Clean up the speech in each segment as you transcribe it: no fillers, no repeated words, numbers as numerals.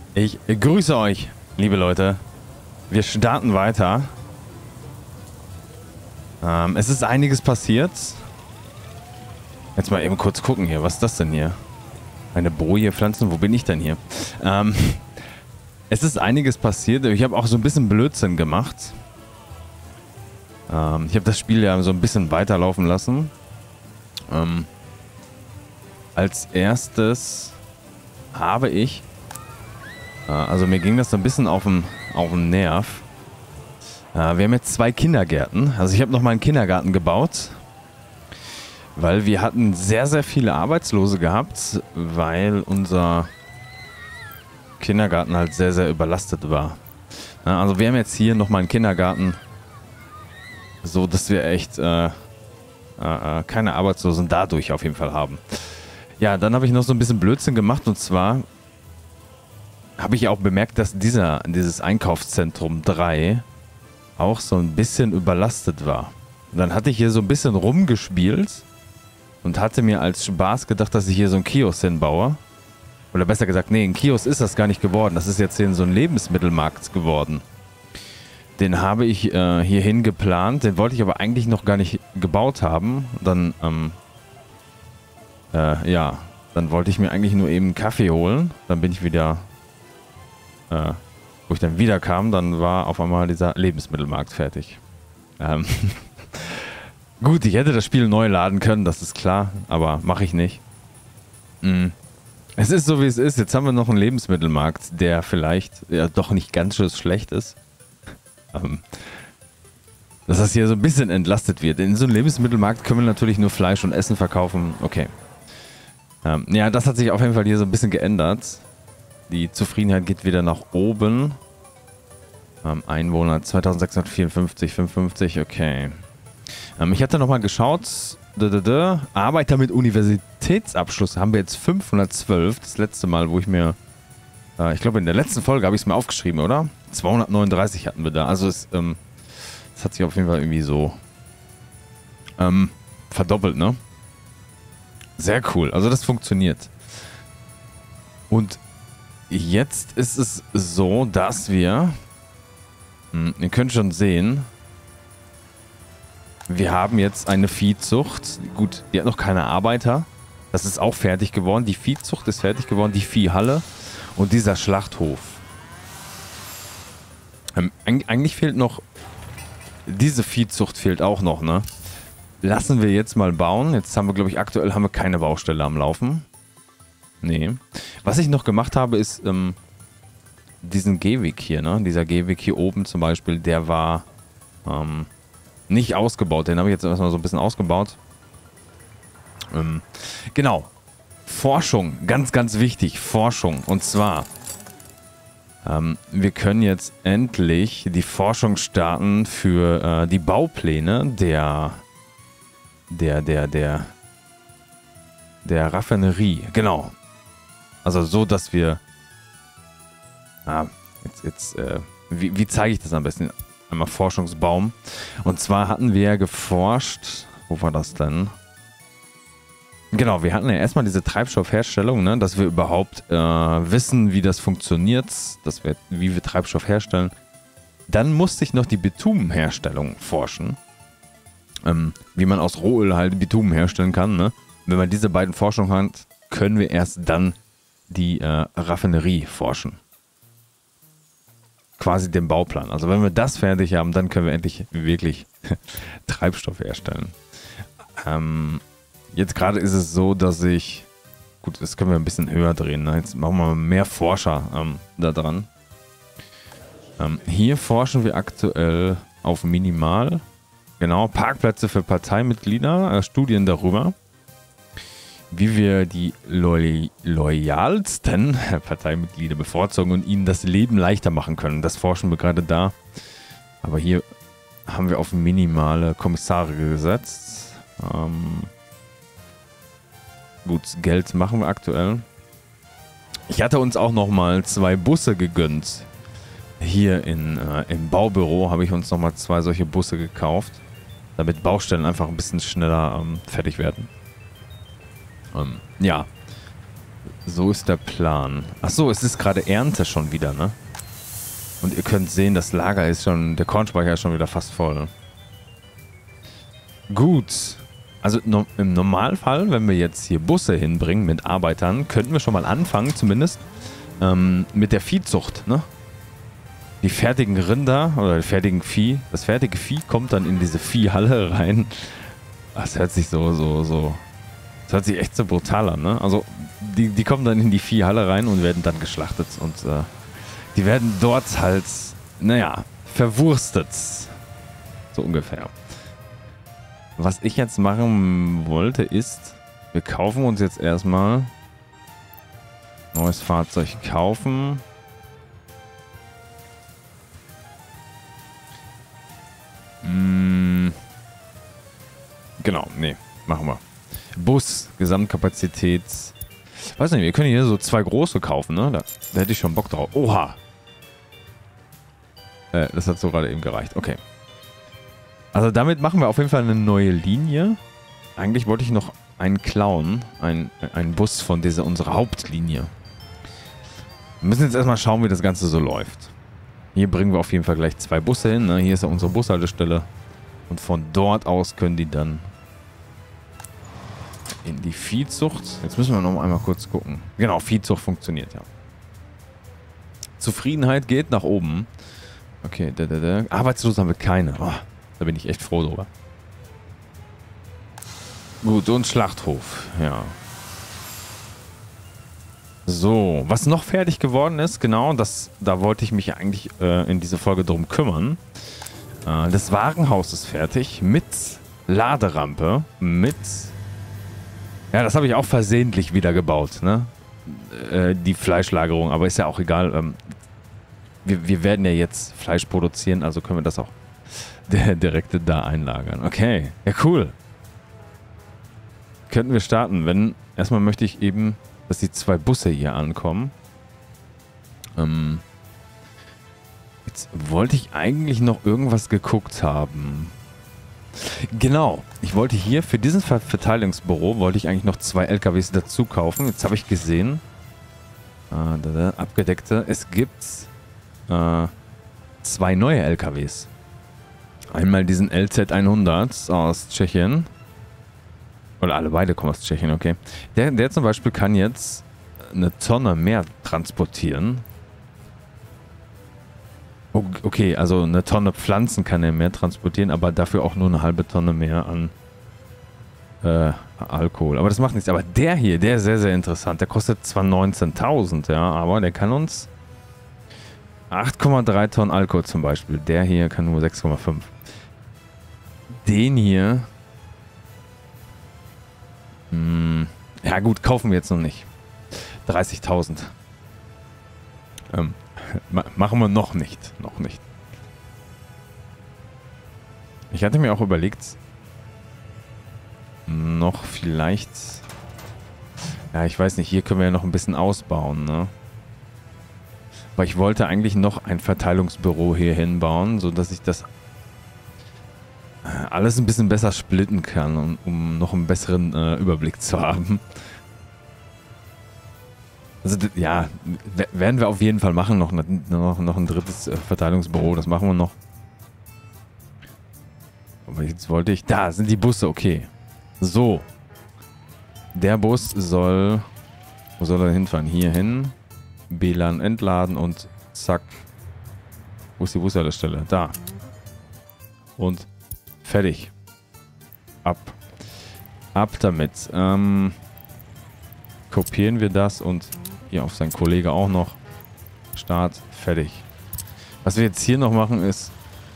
Ich grüße euch, liebe Leute. Wir starten weiter. Es ist einiges passiert. Jetzt mal eben kurz gucken hier. Was ist das denn hier? Eine Boje pflanzen? Wo bin ich denn hier? Es ist einiges passiert. Ich habe auch so ein bisschen Blödsinn gemacht. Ich habe das Spiel ja so ein bisschen weiterlaufen lassen. Als erstes habe ich... Also mir ging das so ein bisschen auf den Nerv. Wir haben jetzt 2 Kindergärten. Also ich habe noch mal einen Kindergarten gebaut. Weil wir hatten sehr, sehr viele Arbeitslose gehabt. Weil unser Kindergarten halt sehr, sehr überlastet war. Also wir haben jetzt hier noch mal einen Kindergarten. So, dass wir echt keine Arbeitslosen dadurch auf jeden Fall haben. Ja, dann habe ich noch so ein bisschen Blödsinn gemacht. Und zwar... habe ich auch bemerkt, dass dieses Einkaufszentrum 3 auch so ein bisschen überlastet war. Und dann hatte ich hier so ein bisschen rumgespielt und hatte mir als Spaß gedacht, dass ich hier so einen Kiosk hinbaue. Oder besser gesagt, nee, ein Kiosk ist das gar nicht geworden. Das ist jetzt hier so ein Lebensmittelmarkt geworden. Den habe ich hierhin geplant. Den wollte ich aber eigentlich noch gar nicht gebaut haben. Dann, ja, dann wollte ich mir eigentlich nur eben einen Kaffee holen. Dann bin ich wieder... wo ich dann wieder kam, dann war auf einmal dieser Lebensmittelmarkt fertig. Gut, ich hätte das Spiel neu laden können, das ist klar, aber mache ich nicht. Es ist so, wie es ist. Jetzt haben wir noch einen Lebensmittelmarkt, der vielleicht ja doch nicht ganz so schlecht ist. Dass das hier so ein bisschen entlastet wird. In so einem Lebensmittelmarkt können wir natürlich nur Fleisch und Essen verkaufen. Okay. Ja, das hat sich auf jeden Fall hier so ein bisschen geändert. Die Zufriedenheit geht wieder nach oben. Einwohner 2654, 55, okay. Ich hatte nochmal geschaut. Arbeiter mit Universitätsabschluss haben wir jetzt 512. Das letzte Mal, wo ich mir... ich glaube, in der letzten Folge habe ich es mir aufgeschrieben, oder? 239 hatten wir da. Also es hat sich auf jeden Fall irgendwie so verdoppelt, ne? Sehr cool. Also das funktioniert. Und jetzt ist es so, dass wir... ihr könnt schon sehen... Wir haben jetzt eine Viehzucht. Gut, die hat noch keine Arbeiter. Das ist auch fertig geworden. Die Viehzucht ist fertig geworden. Die Viehhalle und dieser Schlachthof. Eigentlich fehlt noch... Diese Viehzucht fehlt auch noch, ne? Lassen wir jetzt mal bauen. Jetzt haben wir, glaube ich, aktuell haben wir keine Baustelle am Laufen. Nee. Was ich noch gemacht habe, ist diesen Gehweg hier, ne? Dieser Gehweg hier oben zum Beispiel, der war nicht ausgebaut. Den habe ich jetzt erstmal so ein bisschen ausgebaut. Genau. Forschung. Ganz, ganz wichtig. Forschung. Und zwar, wir können jetzt endlich die Forschung starten für die Baupläne der Raffinerie. Genau. Also so, dass wir... wie zeige ich das am besten? Einmal Forschungsbaum. Und zwar hatten wir ja geforscht... Wo war das denn? Genau, wir hatten ja erstmal diese Treibstoffherstellung, ne? Dass wir überhaupt wissen, wie das funktioniert, wie wir Treibstoff herstellen. Dann musste ich noch die Bitumenherstellung forschen. Wie man aus Rohöl halt Bitumen herstellen kann, ne? Wenn man diese beiden Forschungen hat, können wir erst dann die Raffinerie forschen. Quasi den Bauplan. Also wenn wir das fertig haben, dann können wir endlich wirklich Treibstoff herstellen. Jetzt gerade ist es so, dass ich... Gut, das können wir ein bisschen höher drehen. Ne? Jetzt machen wir mehr Forscher da dran. Hier forschen wir aktuell auf Minimal. Genau, Parkplätze für Parteimitglieder, Studien darüber, wie wir die loyalsten Parteimitglieder bevorzugen und ihnen das Leben leichter machen können. Das forschen wir gerade da. Aber hier haben wir auf minimale Kommissare gesetzt. Gut, Geld machen wir aktuell. Ich hatte uns auch nochmal 2 Busse gegönnt. Hier im Baubüro habe ich uns nochmal 2 solche Busse gekauft, damit Baustellen einfach ein bisschen schneller fertig werden. Ja, So ist der Plan. Achso, es ist gerade Ernte schon wieder, ne? Und ihr könnt sehen, das Lager ist schon, der Kornspeicher ist schon wieder fast voll. Gut. Also im Normalfall, wenn wir jetzt hier Busse hinbringen mit Arbeitern, könnten wir schon mal anfangen, zumindest, mit der Viehzucht, ne? Die fertigen Rinder oder die fertigen Vieh, das fertige Vieh kommt dann in diese Viehhalle rein. Das hört sich das hört sich echt so brutal an, ne? Also, die kommen dann in die Viehhalle rein und werden dann geschlachtet und die werden dort halt, naja, verwurstet. So ungefähr. Was ich jetzt machen wollte ist, wir kaufen uns jetzt erstmal neues Fahrzeug kaufen. Genau, nee, machen wir. Bus, Gesamtkapazität. Weiß nicht, wir können hier so 2 große kaufen, ne? Da hätte ich schon Bock drauf. Oha! Das hat so gerade eben gereicht. Okay. Also damit machen wir auf jeden Fall eine neue Linie. Eigentlich wollte ich noch einen klauen. Einen Bus von unserer Hauptlinie. Wir müssen jetzt erstmal schauen, wie das Ganze so läuft. Hier bringen wir auf jeden Fall gleich 2 Busse hin. Ne? Hier ist ja unsere Bushaltestelle. Und von dort aus können die dann in die Viehzucht. Jetzt müssen wir noch einmal kurz gucken. Genau, Viehzucht funktioniert, ja. Zufriedenheit geht nach oben. Okay, arbeitslos haben wir keine. Oh, da bin ich echt froh drüber. Gut, und Schlachthof, ja. So, was noch fertig geworden ist, genau, da wollte ich mich eigentlich in dieser Folge drum kümmern. Das Warenhaus ist fertig mit Laderampe, mit... Ja, das habe ich auch versehentlich wieder gebaut, ne? Die Fleischlagerung, aber ist ja auch egal. Wir werden ja jetzt Fleisch produzieren, also können wir das auch direkt da einlagern. Okay, ja cool. Könnten wir starten, erstmal möchte ich eben, dass die 2 Busse hier ankommen. Jetzt wollte ich eigentlich noch irgendwas geguckt haben. Genau, ich wollte hier für diesen Verteilungsbüro wollte ich eigentlich noch 2 LKWs dazu kaufen. Jetzt habe ich gesehen, abgedeckte, es gibt 2 neue LKWs. Einmal diesen LZ100 aus Tschechien. Oder alle beide kommen aus Tschechien, okay. Der zum Beispiel kann jetzt eine Tonne mehr transportieren. Okay, also eine Tonne Pflanzen kann er mehr transportieren, aber dafür auch nur eine halbe Tonne mehr an Alkohol. Aber das macht nichts. Aber der hier, der ist sehr, sehr interessant. Der kostet zwar 19.000, ja, aber der kann uns 8,3 Tonnen Alkohol zum Beispiel. Der hier kann nur 6,5. Den hier... ja gut, kaufen wir jetzt noch nicht. 30.000. Machen wir noch nicht. Noch nicht. Ich hatte mir auch überlegt, noch vielleicht... Ja, ich weiß nicht, hier können wir ja noch ein bisschen ausbauen, ne? Aber ich wollte eigentlich noch ein Verteilungsbüro hier hinbauen, sodass ich das alles ein bisschen besser splitten kann, um noch einen besseren Überblick zu haben. Also ja, werden wir auf jeden Fall machen, noch ein drittes Verteilungsbüro, das machen wir noch. Aber jetzt wollte ich... Da sind die Busse, okay. So. Der Bus soll... Wo soll er hinfahren? Hier hin. WLAN entladen und zack. Wo ist die Bushaltestelle? Da. Und fertig. Ab damit. Kopieren wir das und hier auf seinen Kollege auch noch. Start. Fertig. Was wir jetzt hier noch machen ist...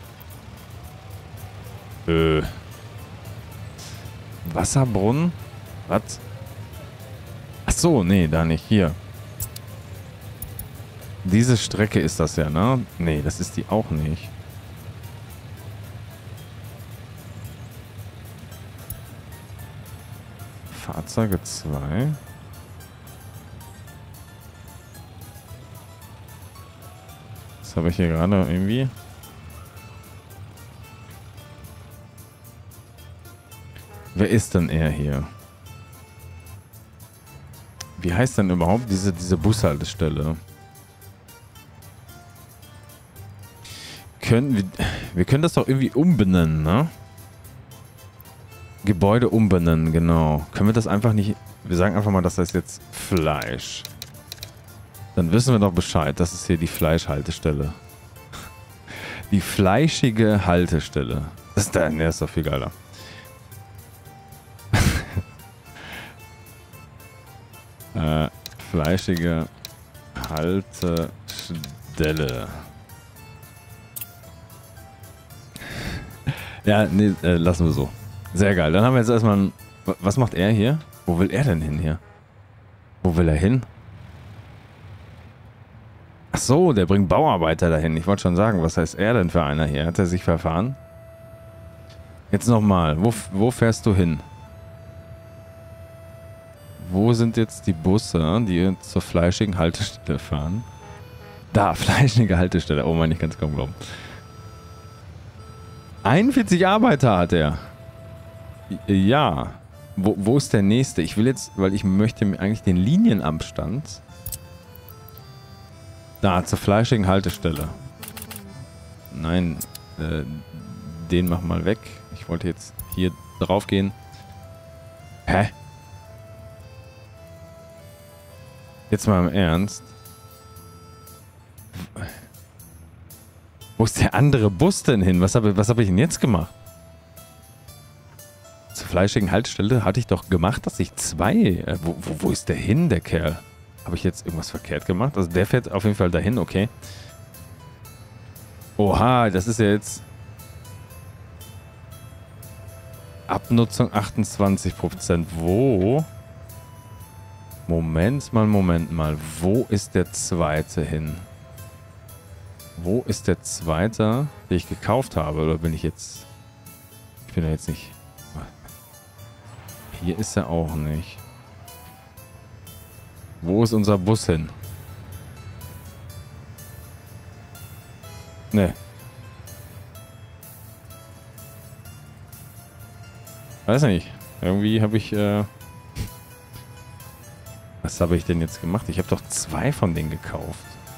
Wasserbrunnen? Was? Ach so, nee, da nicht. Hier. Diese Strecke ist das ja, ne? Nee, das ist die auch nicht. Fahrzeuge 2. Das habe ich hier gerade irgendwie... Wer ist denn er hier? Wie heißt denn überhaupt diese Bushaltestelle? Wir können das doch irgendwie umbenennen, ne? Gebäude umbenennen, genau. Können wir das einfach nicht... Wir sagen einfach mal, das heißt jetzt Fleisch. Dann wissen wir doch Bescheid. Das ist hier die Fleischhaltestelle. Die fleischige Haltestelle. Das ist der ist doch viel geiler. Fleischige Haltestelle. Ja, nee, lassen wir so. Sehr geil. Dann haben wir jetzt erstmal ein... Was macht er hier? Wo will er denn hin hier? Wo will er hin? Ach so, der bringt Bauarbeiter dahin. Ich wollte schon sagen, was heißt er denn für einer hier? Hat er sich verfahren? Jetzt nochmal. Wo fährst du hin? Wo sind jetzt die Busse, die zur fleischigen Haltestelle fahren? Da, fleischige Haltestelle. Oh Mann, ich kann es kaum glauben. 41 Arbeiter hat er. Ja. Wo ist der nächste? Ich will jetzt, weil ich möchte mir eigentlich den Linienabstand. Da, zur fleischigen Haltestelle. Nein, den mach mal weg. Ich wollte jetzt hier drauf gehen. Hä? Jetzt mal im Ernst. Wo ist der andere Bus denn hin? Was hab ich denn jetzt gemacht? Zur fleischigen Haltestelle hatte ich doch gemacht, dass ich zwei... Wo ist der hin, der Kerl? Habe ich jetzt irgendwas verkehrt gemacht? Also der fährt auf jeden Fall dahin, okay. Oha, das ist ja jetzt... Abnutzung 28%. Wo? Moment mal. Wo ist der zweite hin? Wo ist der zweite, den ich gekauft habe? Oder bin ich jetzt... Ich bin ja jetzt nicht... Hier ist er auch nicht. Wo ist unser Bus hin? Ne. Weiß nicht. Irgendwie habe ich... Was habe ich denn jetzt gemacht? Ich habe doch zwei von denen gekauft.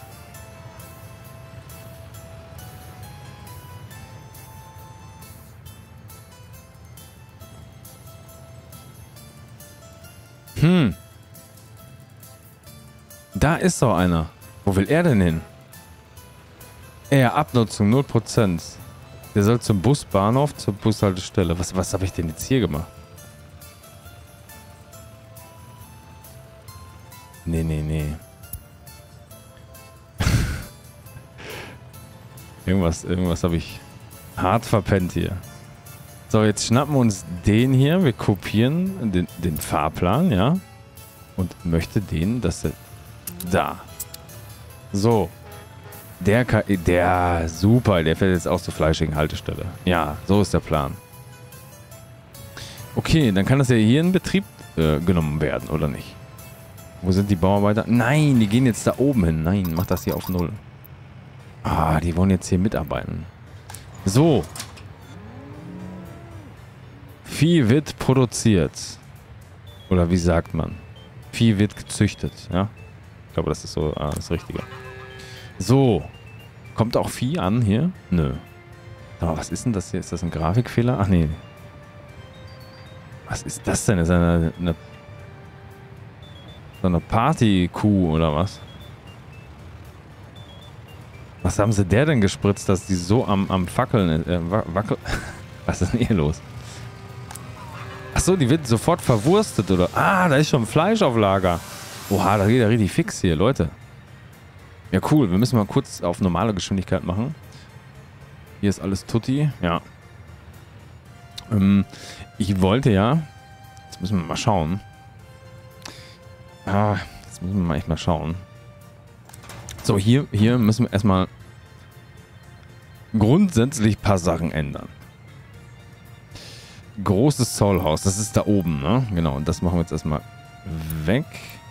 Da ist doch einer. Wo will er denn hin? Abnutzung 0%. Der soll zum Busbahnhof, zur Bushaltestelle. Was habe ich denn jetzt hier gemacht? Nee. Irgendwas habe ich hart verpennt hier. So, jetzt schnappen wir uns den hier. Wir kopieren den Fahrplan, ja. Und möchte den, dass er... Da. So. Der super. Der fährt jetzt auch zur fleischigen Haltestelle. Ja, so ist der Plan. Okay, dann kann das ja hier in Betrieb genommen werden, oder nicht? Wo sind die Bauarbeiter? Nein, die gehen jetzt da oben hin. Nein, mach das hier auf 0. Ah, die wollen jetzt hier mitarbeiten. So. Vieh wird produziert. Oder wie sagt man? Vieh wird gezüchtet, ja? Ich glaube, das ist so das Richtige. So. Kommt auch Vieh an hier? Nö. Aber was ist denn das hier? Ist das ein Grafikfehler? Ach nee. Was ist das denn? Ist eine so eine Party-Kuh oder was? Was haben sie der denn gespritzt, dass die so am Fackeln ist? Was ist denn hier los? Achso, die wird sofort verwurstet, oder? Ah, da ist schon Fleisch auf Lager. Oha, da geht ja richtig fix hier, Leute. Ja, cool. Wir müssen mal kurz auf normale Geschwindigkeit machen. Hier ist alles tutti. Ja. Ich wollte ja... Jetzt müssen wir mal schauen. Jetzt müssen wir mal echt mal schauen. So, hier müssen wir erstmal grundsätzlich ein paar Sachen ändern. Großes Zollhaus, das ist da oben, ne? Genau, und das machen wir jetzt erstmal weg.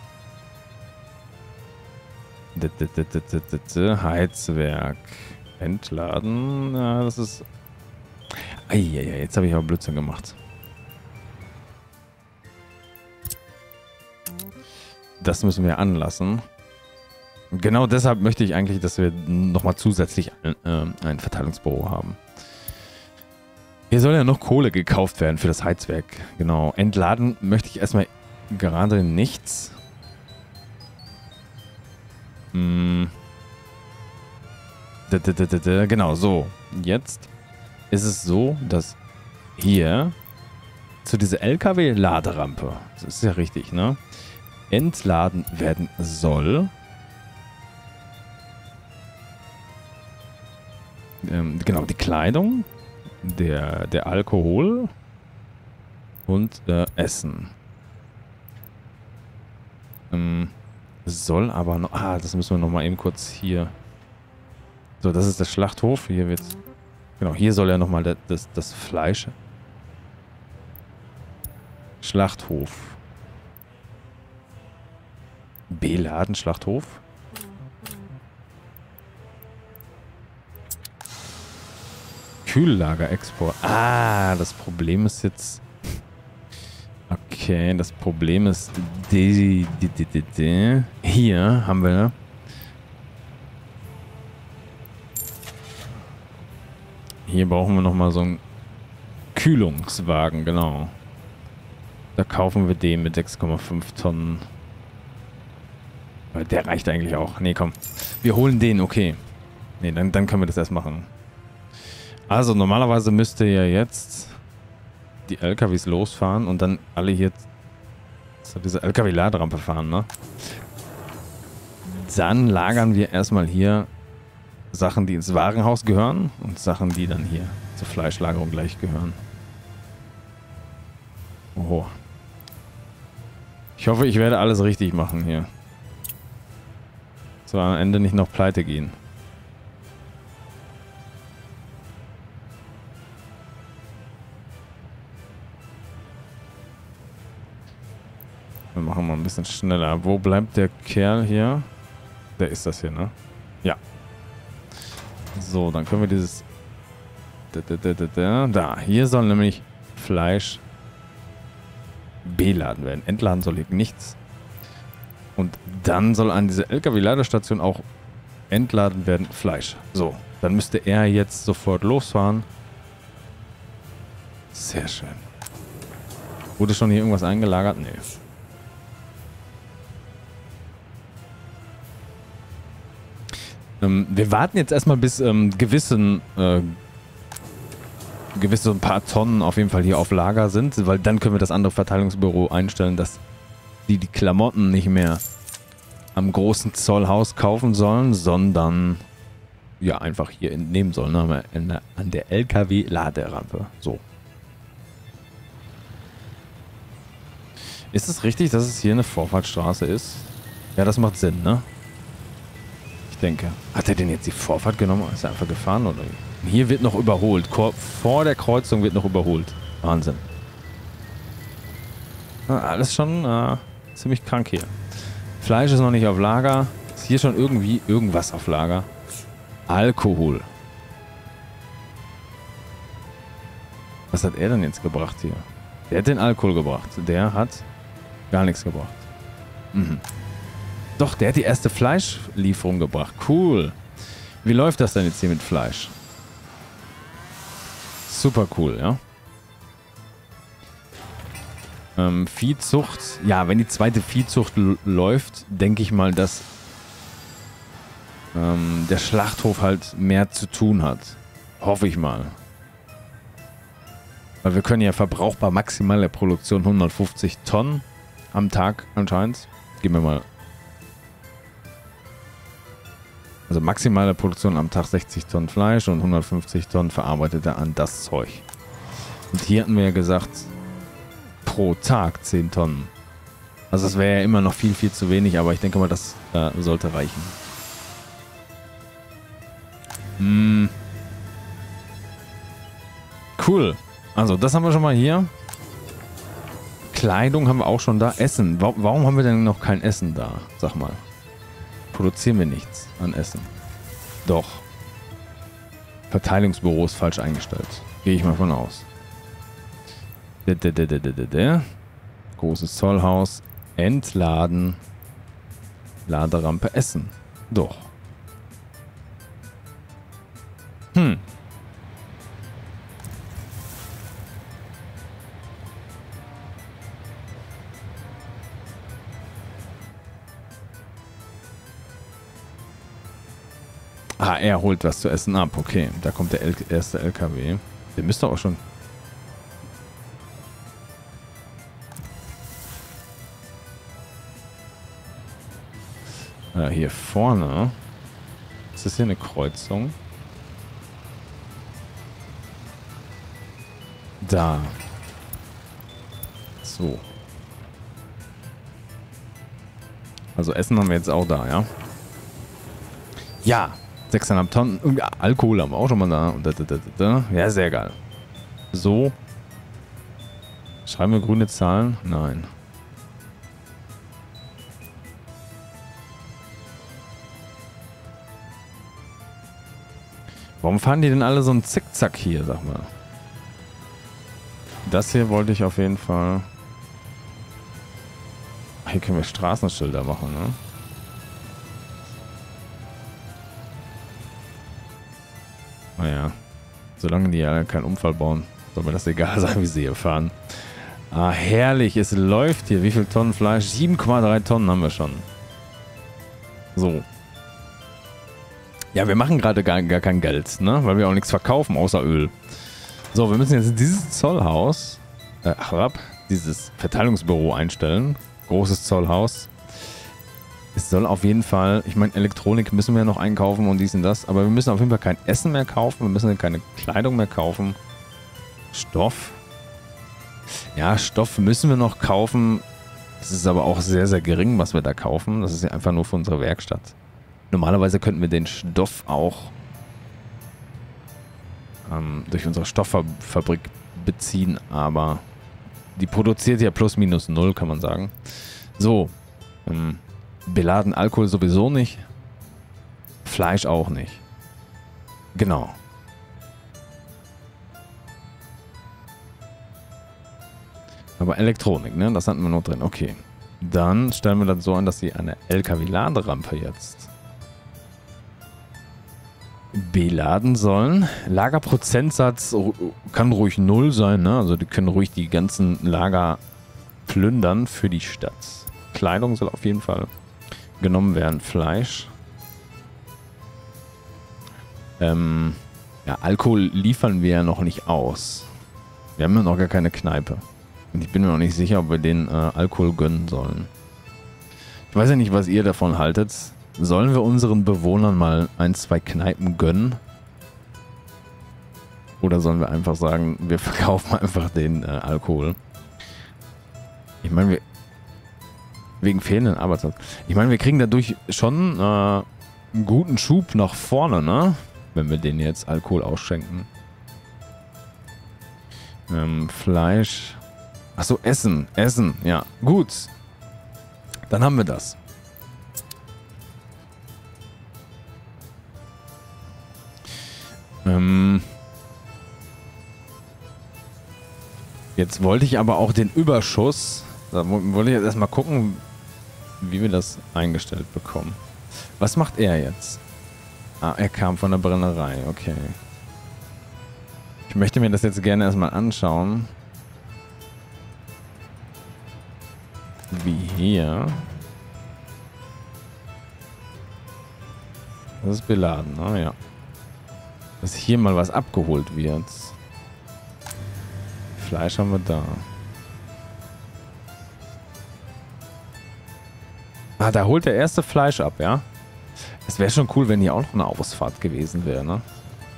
Heizwerk. Entladen. Ja, das ist... Eieiei, jetzt habe ich aber Blödsinn gemacht. das müssen wir anlassen. Und genau deshalb möchte ich eigentlich, dass wir nochmal zusätzlich ein Verteilungsbüro haben. Hier soll ja noch Kohle gekauft werden für das Heizwerk. Genau. Entladen möchte ich erstmal gerade nichts. Genau, so. Jetzt ist es so, dass hier zu dieser LKW-Laderampe, das ist ja richtig, ne? Entladen werden soll. Genau, die Kleidung, der Alkohol und Essen. Soll aber noch... Ah, das müssen wir noch mal eben kurz hier... So, das ist der Schlachthof. Hier wird's... Genau, hier soll ja noch mal das Fleisch... Schlachthof. Beladen, Schlachthof. Kühllager, Export. Ah, das Problem ist jetzt... Okay, das Problem ist... Hier haben wir... Hier brauchen wir nochmal so einen Kühlungswagen, genau. Da kaufen wir den mit 6,5 Tonnen. Der reicht eigentlich auch. Nee, komm. Wir holen den, okay. Nee, dann können wir das erst machen. Also, normalerweise müsste ja jetzt die LKWs losfahren und dann alle hier zu dieser LKW-Laderampe fahren, ne? Dann lagern wir erstmal hier Sachen, die ins Warenhaus gehören und Sachen, die dann hier zur Fleischlagerung gleich gehören. Oho. Ich hoffe, ich werde alles richtig machen hier. Soll am Ende nicht noch pleite gehen. Wir machen mal ein bisschen schneller. Wo bleibt der Kerl hier? Der ist das hier, ne? Ja. So, dann können wir dieses... Da, hier soll nämlich Fleisch beladen werden. Entladen soll hier nichts. Und dann soll an diese LKW-Ladestation auch entladen werden Fleisch. So, dann müsste er jetzt sofort losfahren. Sehr schön. Wurde schon hier irgendwas eingelagert? Nee. Wir warten jetzt erstmal bis gewisse ein paar Tonnen auf jeden Fall hier auf Lager sind, weil dann können wir das andere Verteilungsbüro einstellen, dass die Klamotten nicht mehr am großen Zollhaus kaufen sollen, sondern ja einfach hier entnehmen sollen, ne? An der LKW-Laderampe. So. Ist es richtig, dass es hier eine Vorfahrtsstraße ist? Ja, das macht Sinn, ne? Ich denke. Hat er denn jetzt die Vorfahrt genommen? Ist er einfach gefahren oder wie? Hier wird noch überholt. Vor der Kreuzung wird noch überholt. Wahnsinn. Ja, alles schon ziemlich krank hier. Fleisch ist noch nicht auf Lager. Ist hier schon irgendwie irgendwas auf Lager? Alkohol. Was hat er denn jetzt gebracht hier? Der hat den Alkohol gebracht. Der hat gar nichts gebracht. Mhm. Doch, der hat die erste Fleischlieferung gebracht. Cool. Wie läuft das denn jetzt hier mit Fleisch? Super cool, ja. Viehzucht. Ja, wenn die zweite Viehzucht läuft, denke ich mal, dass der Schlachthof halt mehr zu tun hat. Hoffe ich mal. Weil wir können ja verbrauchbar maximale Produktion 150 Tonnen am Tag anscheinend. Gehen wir mal. Also maximale Produktion am Tag 60 Tonnen Fleisch und 150 Tonnen verarbeitet er an das Zeug. Und hier hatten wir ja gesagt, pro Tag 10 Tonnen. Also das wäre ja immer noch viel, viel zu wenig, aber ich denke mal, das sollte reichen. Cool. Also das haben wir schon mal hier. Kleidung haben wir auch schon da. Essen. Warum haben wir denn noch kein Essen da? Sag mal. Produzieren wir nichts an Essen. Doch. Verteilungsbüro ist falsch eingestellt. Gehe ich mal von aus. Großes Zollhaus. Entladen. Laderampe Essen. Doch. Ah, er holt was zu essen ab. Okay, da kommt der erste LKW. Der müsste auch schon... hier vorne. Ist das hier eine Kreuzung? Da. So. Also Essen haben wir jetzt auch da, ja? Ja. 6,5 Tonnen. Alkohol haben wir auch schon mal da. Ja, sehr geil. So. Schreiben wir grüne Zahlen? Nein. Warum fahren die denn alle so einen Zickzack hier, sag mal? Das hier wollte ich auf jeden Fall... Hier können wir Straßenschilder machen, ne? Naja, solange die ja keinen Unfall bauen, soll mir das egal sein, wie sie hier fahren. Ah, herrlich, es läuft hier. Wie viel Tonnen Fleisch? 7,3 Tonnen haben wir schon. So. Ja, wir machen gerade gar kein Geld, ne? Weil wir auch nichts verkaufen, außer Öl. So, wir müssen jetzt dieses Zollhaus, dieses Verteilungsbüro einstellen. Großes Zollhaus. Es soll auf jeden Fall, ich meine, Elektronik müssen wir noch einkaufen und dies und das, aber wir müssen auf jeden Fall kein Essen mehr kaufen, wir müssen keine Kleidung mehr kaufen. Stoff. Ja, Stoff müssen wir noch kaufen. Das ist aber auch sehr, sehr gering, was wir da kaufen. Das ist ja einfach nur für unsere Werkstatt. Normalerweise könnten wir den Stoff auch durch unsere Stofffabrik beziehen, aber die produziert ja plus minus null, kann man sagen. So, beladen Alkohol sowieso nicht. Fleisch auch nicht. Genau. Aber Elektronik, ne? Das hatten wir noch drin. Okay. Dann stellen wir das so an, dass sie eine LKW-Laderampe jetzt beladen sollen. Lagerprozentsatz kann ruhig 0 sein, ne? Also die können ruhig die ganzen Lager plündern für die Stadt. Kleidung soll auf jeden Fall genommen werden. Fleisch. Ja, Alkohol liefern wir ja noch nicht aus. Wir haben ja noch gar keine Kneipe. Und ich bin mir noch nicht sicher, ob wir den Alkohol gönnen sollen. Ich weiß ja nicht, was ihr davon haltet. Sollen wir unseren Bewohnern mal 1, 2 Kneipen gönnen? Oder sollen wir einfach sagen, wir verkaufen einfach den Alkohol? Ich meine, wegen fehlenden Arbeitsplatz. Ich meine, wir kriegen dadurch schon einen guten Schub nach vorne, ne? Wenn wir denen jetzt Alkohol ausschenken. Fleisch. Achso, Essen. Essen, ja. Gut. Dann haben wir das. Jetzt wollte ich aber auch den Überschuss. Da wollte ich jetzt erstmal gucken, wie wir das eingestellt bekommen. Was macht er jetzt? Ah, er kam von der Brennerei. Okay. Ich möchte mir das jetzt gerne erstmal anschauen. Wie hier. Das ist beladen, ne? Ja. Dass hier mal was abgeholt wird. Fleisch haben wir da. Ah, da holt der erste Fleisch ab, ja? Es wäre schon cool, wenn hier auch noch eine Ausfahrt gewesen wäre, ne?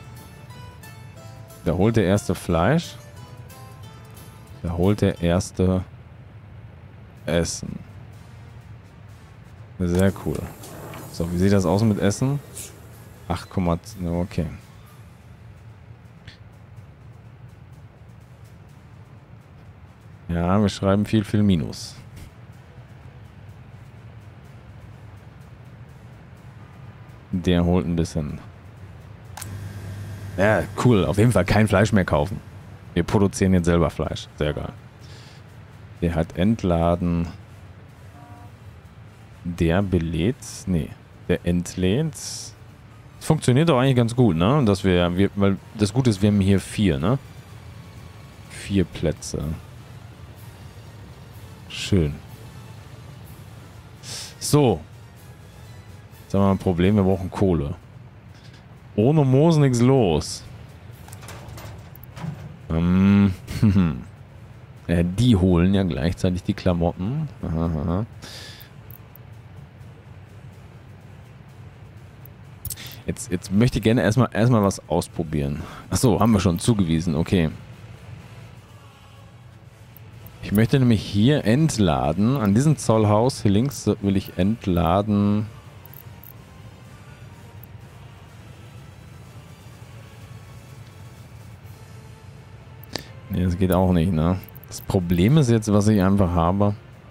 Da holt der erste Fleisch. Da holt der erste Essen. Sehr cool. So, wie sieht das aus mit Essen? 8,2, okay. Ja, wir schreiben viel Minus. Der holt ein bisschen. Ja, cool. Auf jeden Fall kein Fleisch mehr kaufen. Wir produzieren jetzt selber Fleisch. Sehr geil. Der hat entladen. der belädt. Nee, der entlädt. Funktioniert doch eigentlich ganz gut, ne? Dass weil das Gute ist, wir haben hier 4, ne? 4 Plätze. Schön. So. Jetzt haben wir ein Problem, wir brauchen Kohle. Ohne Moos nichts los. Die holen ja gleichzeitig die Klamotten. Aha, aha. Jetzt möchte ich gerne erstmal was ausprobieren. Achso, haben wir schon zugewiesen, okay. Ich möchte nämlich hier entladen. An diesem Zollhaus hier links will ich entladen. Nee, das geht auch nicht, ne? Das Problem ist jetzt, was ich einfach habe.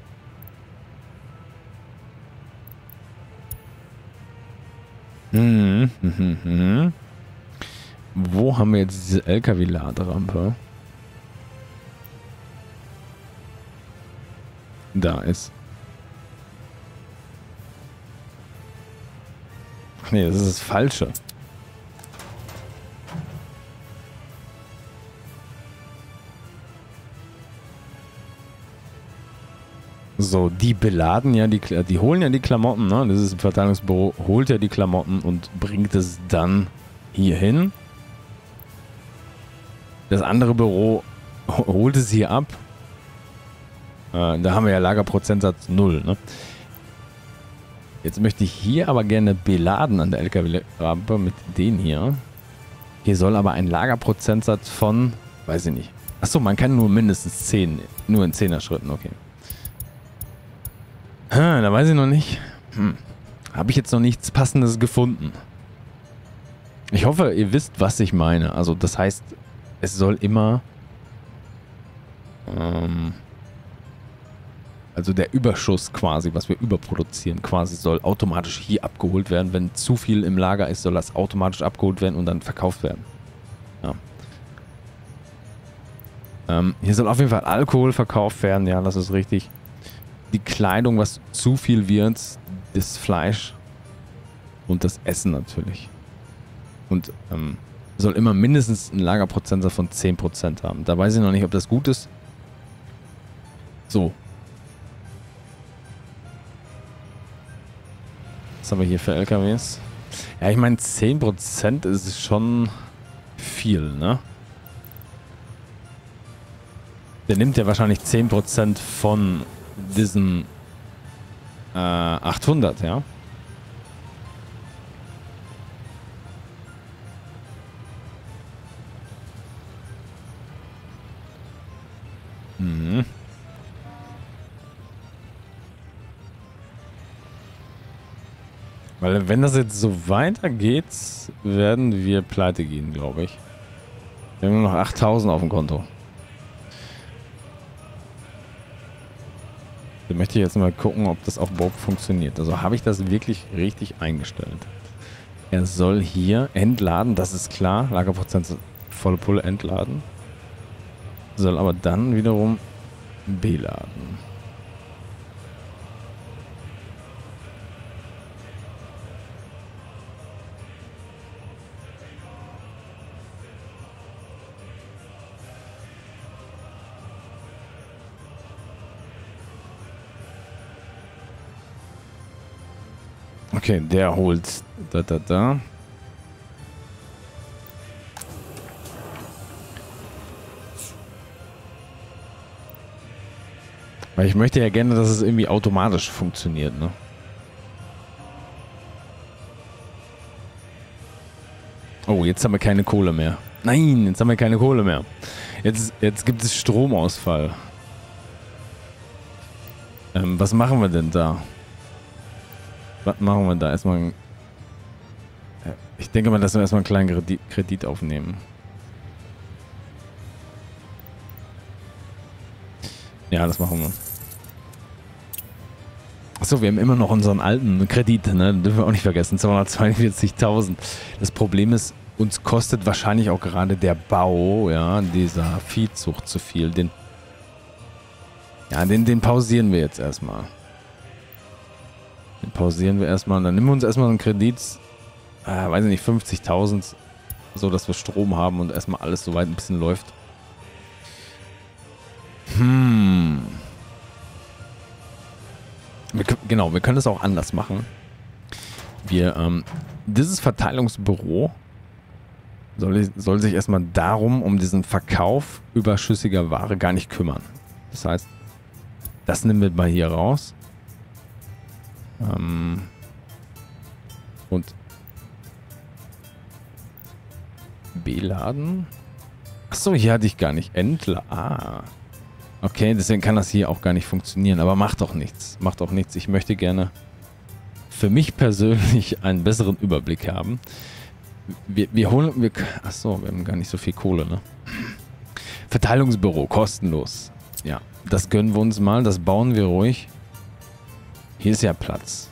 Wo haben wir jetzt diese LKW-Laderampe? Da ist. Ach nee, das ist das Falsche. So, die beladen ja die holen ja die Klamotten, ne? Das ist ein Verteilungsbüro, holt ja die Klamotten und bringt es dann hier hin. Das andere Büro holt es hier ab. Da haben wir ja Lagerprozentsatz 0, ne? Jetzt möchte ich hier aber gerne beladen an der LKW-Rampe mit denen hier. Hier soll aber ein Lagerprozentsatz von, weiß ich nicht. Achso, man kann nur mindestens 10, nur in 10er Schritten, okay. Da weiß ich noch nicht. Habe ich jetzt noch nichts Passendes gefunden. Ich hoffe, ihr wisst, was ich meine. Also das heißt, es soll immer... also der Überschuss quasi, was wir überproduzieren, quasi soll automatisch hier abgeholt werden. Wenn zu viel im Lager ist, soll das automatisch abgeholt werden und dann verkauft werden. Ja. Hier soll auf jeden Fall Alkohol verkauft werden. Ja, das ist richtig. Die Kleidung, was zu viel wird, das Fleisch und das Essen natürlich. Und soll immer mindestens einen Lagerprozentsatz von 10% haben. Da weiß ich noch nicht, ob das gut ist. So. Was haben wir hier für LKWs? Ja, ich meine 10% ist schon viel, ne? Der nimmt ja wahrscheinlich 10% von diesen 800, ja? Mhm. Weil wenn das jetzt so weitergeht, werden wir pleite gehen, glaube ich. Wir haben nur noch 8000 auf dem Konto. Da möchte ich jetzt mal gucken, ob das auf Burg funktioniert. Also habe ich das wirklich richtig eingestellt. Er soll hier entladen, das ist klar. Lagerprozent volle Pulle entladen. Soll aber dann wiederum beladen. Okay, der holt da. Weil ich möchte ja gerne, dass es irgendwie automatisch funktioniert, ne? Oh, jetzt haben wir keine Kohle mehr. Nein, jetzt haben wir keine Kohle mehr. Jetzt gibt es Stromausfall. Was machen wir denn da? Was machen wir da? Erstmal. Ich denke mal, dass wir erstmal einen kleinen Kredit aufnehmen. Ja, das machen wir. Achso, wir haben immer noch unseren alten Kredit, ne? Dürfen wir auch nicht vergessen. 242.000. Das Problem ist, uns kostet wahrscheinlich auch gerade der Bau, ja, dieser Viehzucht zu viel. Den pausieren wir jetzt erstmal. Den pausieren wir erstmal. Dann nehmen wir uns erstmal einen Kredit, weiß ich nicht, 50.000, so dass wir Strom haben und erstmal alles soweit ein bisschen läuft. Genau, wir können es auch anders machen. Dieses Verteilungsbüro soll sich erstmal darum, um diesen Verkauf überschüssiger Ware gar nicht kümmern. Das heißt, das nehmen wir mal hier raus. Und beladen. Achso, hier hatte ich gar nicht. Okay, deswegen kann das hier auch gar nicht funktionieren. Aber macht doch nichts. Macht doch nichts. Ich möchte gerne für mich persönlich einen besseren Überblick haben. Achso, wir haben gar nicht so viel Kohle, ne? Verteilungsbüro, kostenlos. Ja, das gönnen wir uns mal. Das bauen wir ruhig. Hier ist ja Platz.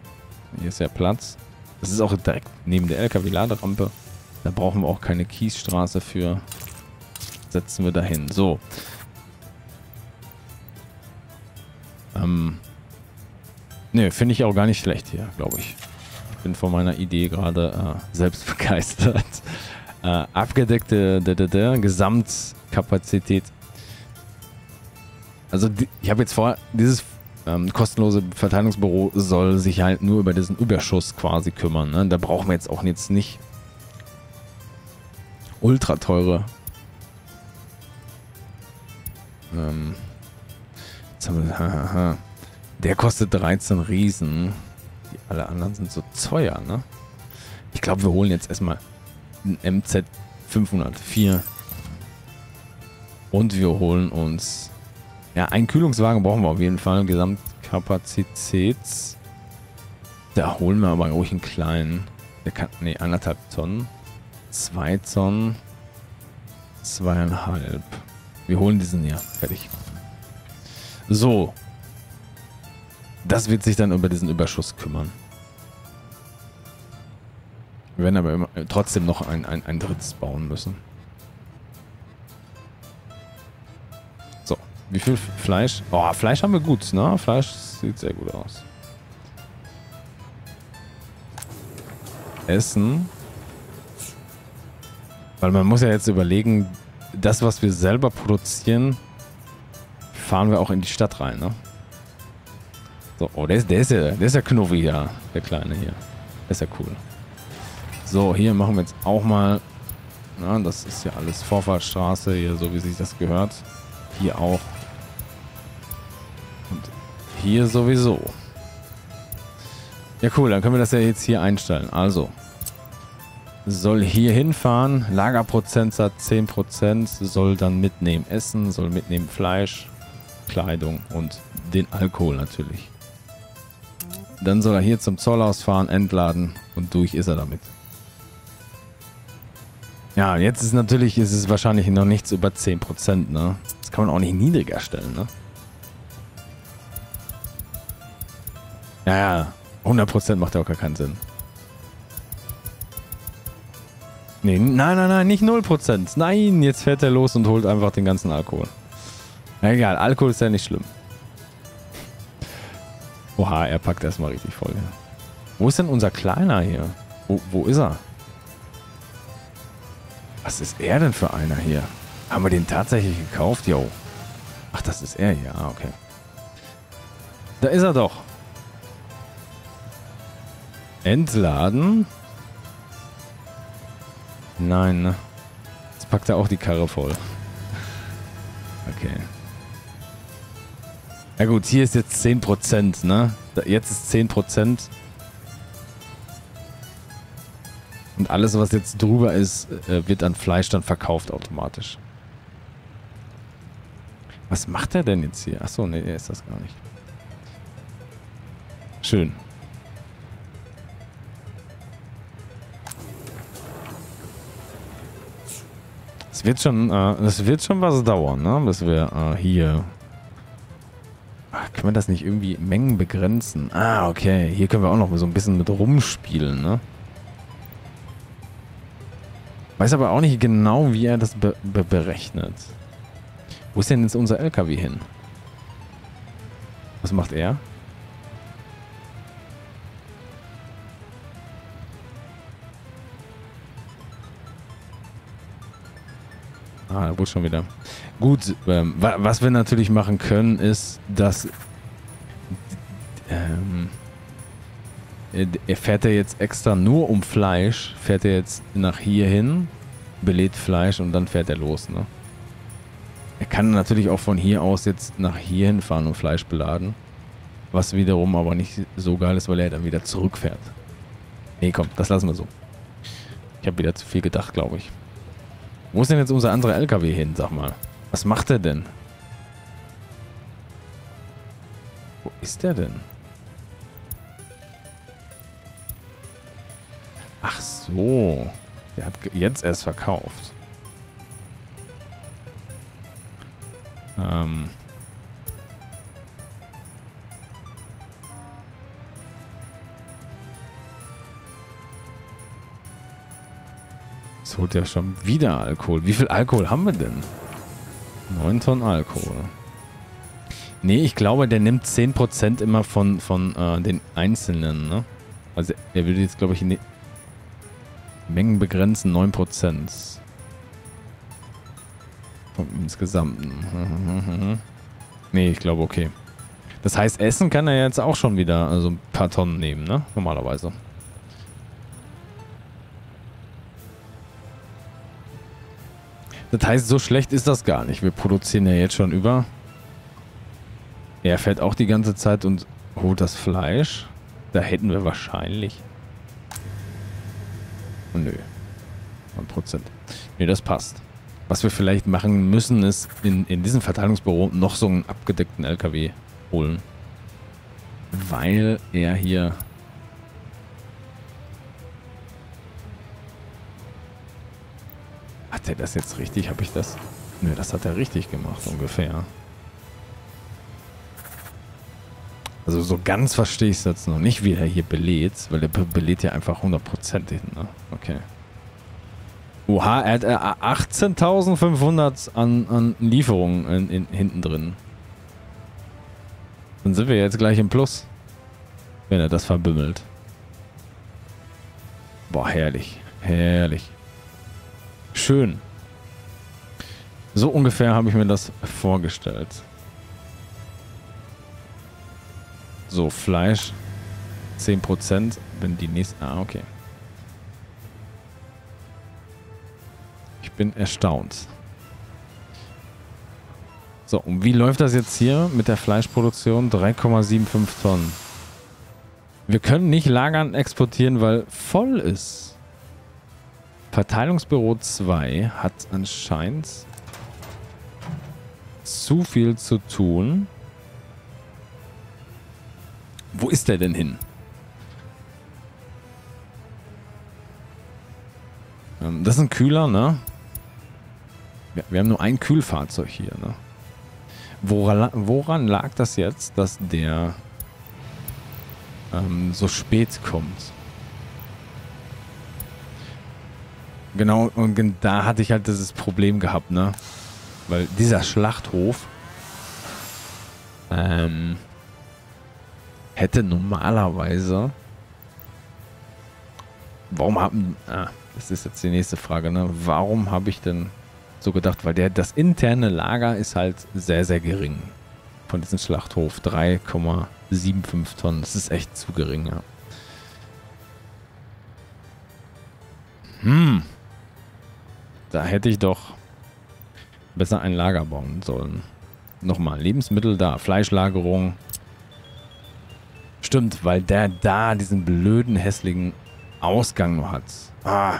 Das ist auch direkt neben der LKW-Laderampe. Da brauchen wir auch keine Kiesstraße für. Setzen wir dahin. So. Ne, finde ich auch gar nicht schlecht hier, glaube ich. Ich bin von meiner Idee gerade selbst begeistert. Abgedeckte Gesamtkapazität. Also ich habe jetzt vor, dieses kostenlose Verteilungsbüro soll sich halt nur über diesen Überschuss quasi kümmern. Ne? Da brauchen wir jetzt auch nicht ultra teure. Jetzt haben wir, der kostet 13 Riesen. Die alle anderen sind so teuer, ne? Ich glaube, wir holen jetzt erstmal einen MZ 504. Und wir holen uns... Ja, einen Kühlungswagen brauchen wir auf jeden Fall. Gesamtkapazität. Da holen wir aber ruhig einen kleinen. Der kann... Ne, 1,5 Tonnen. 2 Tonnen. 2,5. Wir holen diesen hier. Fertig. So. Das wird sich dann über diesen Überschuss kümmern. Wir werden aber trotzdem noch ein drittes bauen müssen. So. Wie viel Fleisch? Oh, Fleisch haben wir gut, ne? Fleisch sieht sehr gut aus. Essen. Weil man muss ja jetzt überlegen, das, was wir selber produzieren, fahren wir auch in die Stadt rein, ne? So, oh, der ist ja knuffig, ja, der Kleine hier. Der ist ja cool. So, hier machen wir jetzt auch mal, na, das ist ja alles Vorfahrtsstraße, hier, so wie sich das gehört. Hier auch. Und hier sowieso. Ja, cool, dann können wir das ja jetzt hier einstellen. Also, soll hier hinfahren, Lagerprozentsatz 10%, soll dann mitnehmen Essen, soll mitnehmen Fleisch, Kleidung und den Alkohol natürlich. Dann soll er hier zum Zollhaus fahren, entladen und durch ist er damit. Ja, jetzt ist natürlich, ist es wahrscheinlich noch nichts über 10%, ne? Das kann man auch nicht niedriger stellen, ne? Ja, 100% macht ja auch gar keinen Sinn. Nee, nein, nicht 0%. Nein, jetzt fährt er los und holt einfach den ganzen Alkohol. Na egal, Alkohol ist ja nicht schlimm. Oha, er packt erstmal richtig voll hier. Wo ist denn unser Kleiner hier? Wo ist er? Was ist er denn für einer hier? Haben wir den tatsächlich gekauft? Jo. Ach, das ist er hier. Ah, okay. Da ist er doch. Entladen? Nein, ne? Jetzt packt er auch die Karre voll. Okay. Ja gut, hier ist jetzt 10%, ne? Jetzt ist 10%. Und alles, was jetzt drüber ist, wird an Fleisch dann verkauft automatisch. Was macht er denn jetzt hier? Achso, ne, er ist das gar nicht. Schön. Es wird schon was dauern, ne? Bis wir hier... Ach, können wir das nicht irgendwie Mengen begrenzen? Ah, okay. Hier können wir auch noch so ein bisschen mit rumspielen, ne? Weiß aber auch nicht genau, wie er das berechnet. Wo ist denn jetzt unser LKW hin? Was macht er? Ah, da wurde schon wieder. Gut, was wir natürlich machen können, ist, dass er fährt ja jetzt extra nur um Fleisch, fährt er jetzt nach hier hin, belädt Fleisch und dann fährt er los, ne? Er kann natürlich auch von hier aus jetzt nach hier hinfahren und Fleisch beladen. Was wiederum aber nicht so geil ist, weil er dann wieder zurückfährt. Nee, komm, das lassen wir so. Ich habe wieder zu viel gedacht, glaube ich. Wo ist denn jetzt unser anderer LKW hin, sag mal? Was macht er denn? Wo ist der denn? Ach so. Der hat jetzt erst verkauft. Es holt ja schon wieder Alkohol. Wie viel Alkohol haben wir denn? 9 Tonnen Alkohol. Nee, ich glaube, der nimmt 10% immer von den Einzelnen, ne? Also er will jetzt, glaube ich, Mengen begrenzen, 9%. Vom insgesamten. Nee, ich glaube, okay. Das heißt, Essen kann er jetzt auch schon wieder also ein paar Tonnen nehmen, ne? Normalerweise. Das heißt, so schlecht ist das gar nicht. Wir produzieren ja jetzt schon über. Er fährt auch die ganze Zeit und holt das Fleisch. Da hätten wir wahrscheinlich... Oh, nö. 9%. Nee, das passt. Was wir vielleicht machen müssen, ist in diesem Verteilungsbüro noch so einen abgedeckten LKW holen. Weil er hier... Hat er das jetzt richtig? Habe ich das? Nö, das hat er richtig gemacht, ungefähr. Also so ganz verstehe ich es jetzt noch nicht, wie er hier belädt, weil er belädt ja einfach 100% hin, ne? Okay. Oha, er hat 18.500 an Lieferungen hinten drin. Dann sind wir jetzt gleich im Plus, wenn er das verbümmelt. Boah, herrlich. Herrlich. Schön. So ungefähr habe ich mir das vorgestellt. So, Fleisch 10%, wenn die nächste... Ah, okay. Ich bin erstaunt. So, und wie läuft das jetzt hier mit der Fleischproduktion? 3,75 Tonnen. Wir können nicht lagern, exportieren, weil voll ist. Verteilungsbüro 2 hat anscheinend zu viel zu tun. Wo ist der denn hin? Das ist ein Kühler, ne? Wir haben nur ein Kühlfahrzeug hier, ne? Woran lag das jetzt, dass der so spät kommt? Genau, und da hatte ich halt dieses Problem gehabt, ne? Weil dieser Schlachthof hätte normalerweise... Warum haben... das ist jetzt die nächste Frage, ne? Warum habe ich denn so gedacht? Weil das interne Lager ist halt sehr, sehr gering. Von diesem Schlachthof. 3,75 Tonnen. Das ist echt zu gering, ja. Da hätte ich doch besser ein Lager bauen sollen. Nochmal, Lebensmittel da, Fleischlagerung. Stimmt, weil der da diesen blöden, hässlichen Ausgang nur hat. Da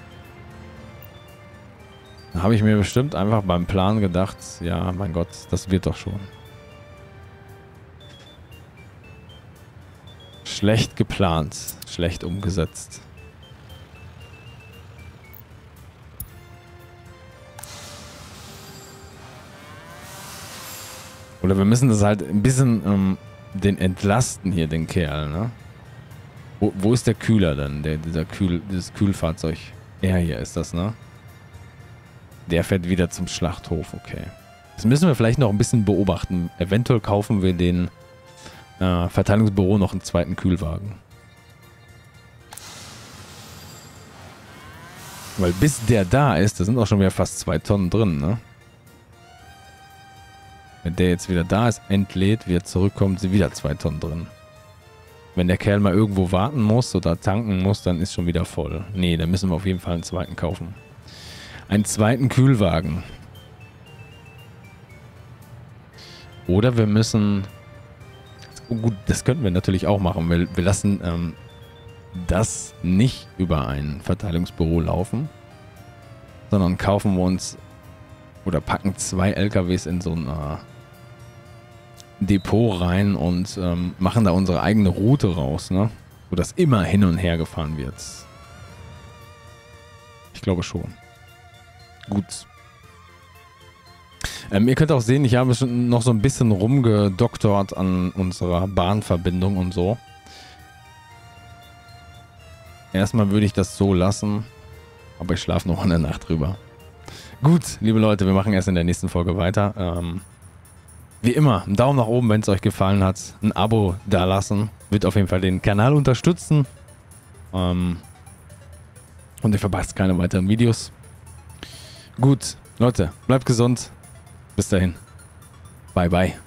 habe ich mir bestimmt einfach beim Plan gedacht, ja, mein Gott, das wird doch schon. Schlecht geplant, schlecht umgesetzt. Oder wir müssen das halt ein bisschen den entlasten hier, den Kerl, ne? Wo ist der Kühler dann? Dieses Kühlfahrzeug. Er hier ist das, ne? Der fährt wieder zum Schlachthof, okay. Das müssen wir vielleicht noch ein bisschen beobachten. Eventuell kaufen wir den Verteilungsbüro noch einen zweiten Kühlwagen. Weil bis der da ist, da sind auch schon wieder fast 2 Tonnen drin, ne? Wenn der jetzt wieder da ist, entlädt, wieder zurückkommt, sind wieder 2 Tonnen drin. Wenn der Kerl mal irgendwo warten muss oder tanken muss, dann ist schon wieder voll. Nee, da müssen wir auf jeden Fall einen zweiten kaufen. Einen zweiten Kühlwagen. Oder wir müssen... Oh gut, das könnten wir natürlich auch machen. Wir lassen das nicht über ein Verteilungsbüro laufen, sondern kaufen wir uns oder packen 2 LKWs in so ein Depot rein und machen da unsere eigene Route raus, ne? Wo das immer hin und her gefahren wird. Ich glaube schon. Gut. Ihr könnt auch sehen, ich habe schon noch so ein bisschen rumgedoktort an unserer Bahnverbindung und so. Erstmal würde ich das so lassen, aber ich schlafe noch eine Nacht drüber. Gut, liebe Leute, wir machen erst in der nächsten Folge weiter. Wie immer, einen Daumen nach oben, wenn es euch gefallen hat. Ein Abo dalassen. Wird auf jeden Fall den Kanal unterstützen. Und ihr verpasst keine weiteren Videos. Gut, Leute, bleibt gesund. Bis dahin. Bye, bye.